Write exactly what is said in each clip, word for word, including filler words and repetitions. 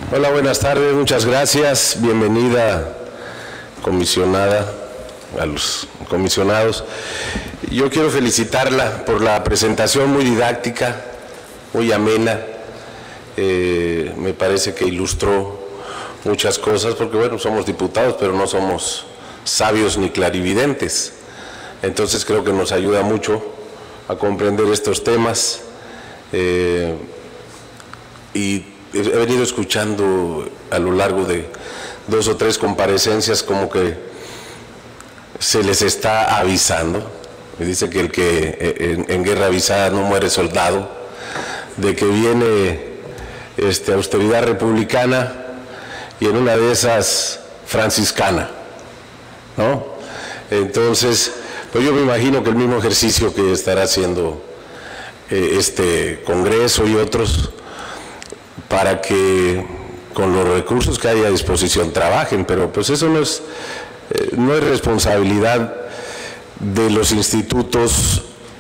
Hola, buenas tardes, muchas gracias. Bienvenida, comisionada, a los comisionados. Yo quiero felicitarla por la presentación muy didáctica, muy amena. Eh, me parece que ilustró muchas cosas, porque bueno, somos diputados, pero no somos sabios ni clarividentes. Entonces creo que nos ayuda mucho a comprender estos temas. Eh, y he venido escuchando a lo largo de dos o tres comparecencias como que se les está avisando. Me dice que el que en, en guerra avisada no muere soldado, de que viene este, austeridad republicana y en una de esas franciscana, ¿no? Entonces, pues yo me imagino que el mismo ejercicio que estará haciendo eh, este Congreso y otros, para que con los recursos que hay a disposición trabajen, pero pues eso no es, eh, no es responsabilidad de los institutos,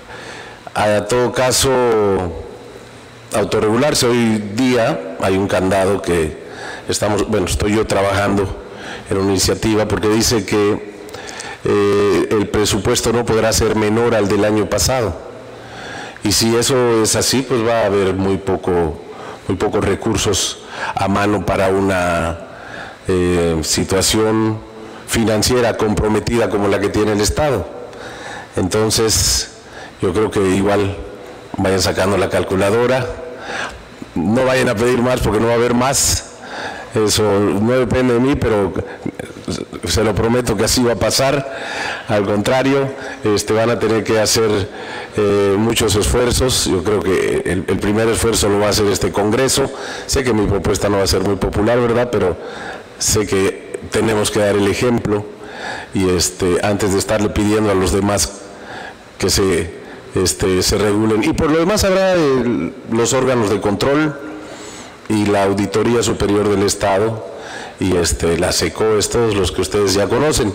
a todo caso autorregularse. Hoy día hay un candado que estamos, bueno, estoy yo trabajando en una iniciativa porque dice que eh, el presupuesto no podrá ser menor al del año pasado, y si eso es así, pues va a haber muy poco muy pocos recursos a mano para una eh, situación financiera comprometida como la que tiene el Estado. Entonces, yo creo que igual vayan sacando la calculadora, no vayan a pedir más porque no va a haber más, eso no depende de mí, pero se lo prometo que así va a pasar. Al contrario, este, van a tener que hacer eh, muchos esfuerzos. Yo creo que el, el primer esfuerzo lo va a hacer este Congreso. Sé que mi propuesta no va a ser muy popular, ¿verdad?, pero sé que tenemos que dar el ejemplo, y este, antes de estarle pidiendo a los demás que se, este, se regulen. Y por lo demás habrá el, los órganos de control y la Auditoría Superior del Estado y este, la SECOES, todos los que ustedes ya conocen.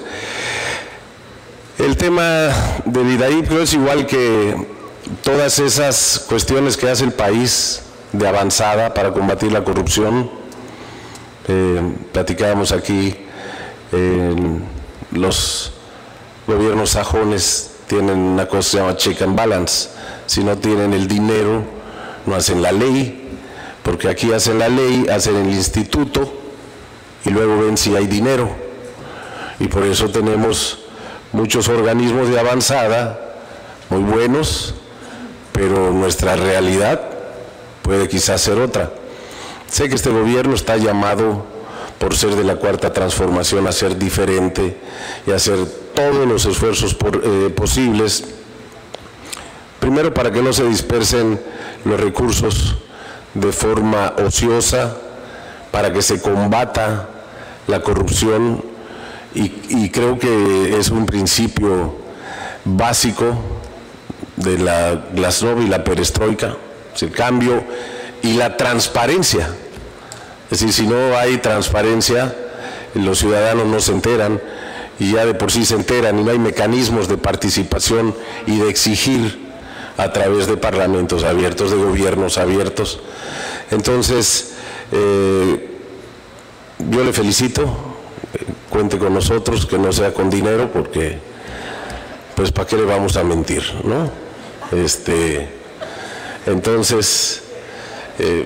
El tema del IDAIP es igual que todas esas cuestiones que hace el país de avanzada para combatir la corrupción. Eh, platicábamos aquí, eh, los gobiernos sajones tienen una cosa que se llama check and balance. Si no tienen el dinero, no hacen la ley, porque aquí hacen la ley, hacen el instituto y luego ven si hay dinero. Y por eso tenemos muchos organismos de avanzada muy buenos, pero nuestra realidad puede quizás ser otra. Sé que este gobierno está llamado, por ser de la Cuarta Transformación, a ser diferente y a hacer todos los esfuerzos por, eh, posibles, primero para que no se dispersen los recursos de forma ociosa, para que se combata la corrupción, y, y creo que es un principio básico de la Glasnost y la perestroika, el cambio y la transparencia. Es decir, si no hay transparencia, los ciudadanos no se enteran, y ya de por sí se enteran, y no hay mecanismos de participación y de exigir a través de parlamentos abiertos, de gobiernos abiertos. Entonces, eh, yo le felicito, eh, cuente con nosotros, que no sea con dinero, porque pues ¿para qué le vamos a mentir, no? Este, entonces, eh,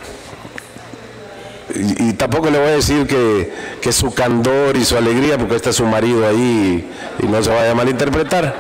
y, y tampoco le voy a decir que, que su candor y su alegría, porque está su marido ahí y, y no se vaya a malinterpretar,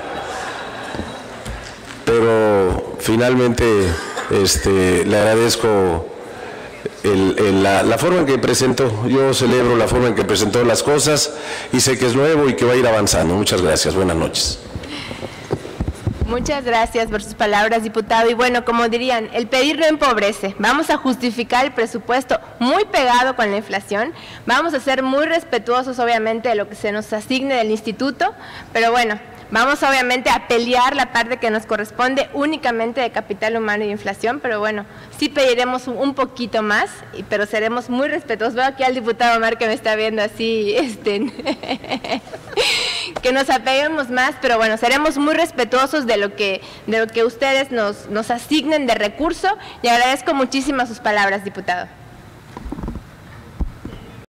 pero finalmente este, le agradezco el, el, la, la forma en que presentó. Yo celebro la forma en que presentó las cosas y sé que es nuevo y que va a ir avanzando. Muchas gracias, buenas noches. Muchas gracias por sus palabras, diputado. Y bueno, como dirían, el pedir no empobrece. Vamos a justificar el presupuesto muy pegado con la inflación. Vamos a ser muy respetuosos, obviamente, de lo que se nos asigne del instituto. Pero bueno, vamos obviamente a pelear la parte que nos corresponde únicamente de capital humano y inflación. Pero bueno, sí pediremos un, un poquito más, y, pero seremos muy respetuosos. Veo aquí al diputado Omar que me está viendo así, este, que nos apeguemos más, pero bueno, seremos muy respetuosos de lo que, de lo que ustedes nos, nos asignen de recurso, y agradezco muchísimo sus palabras, diputado.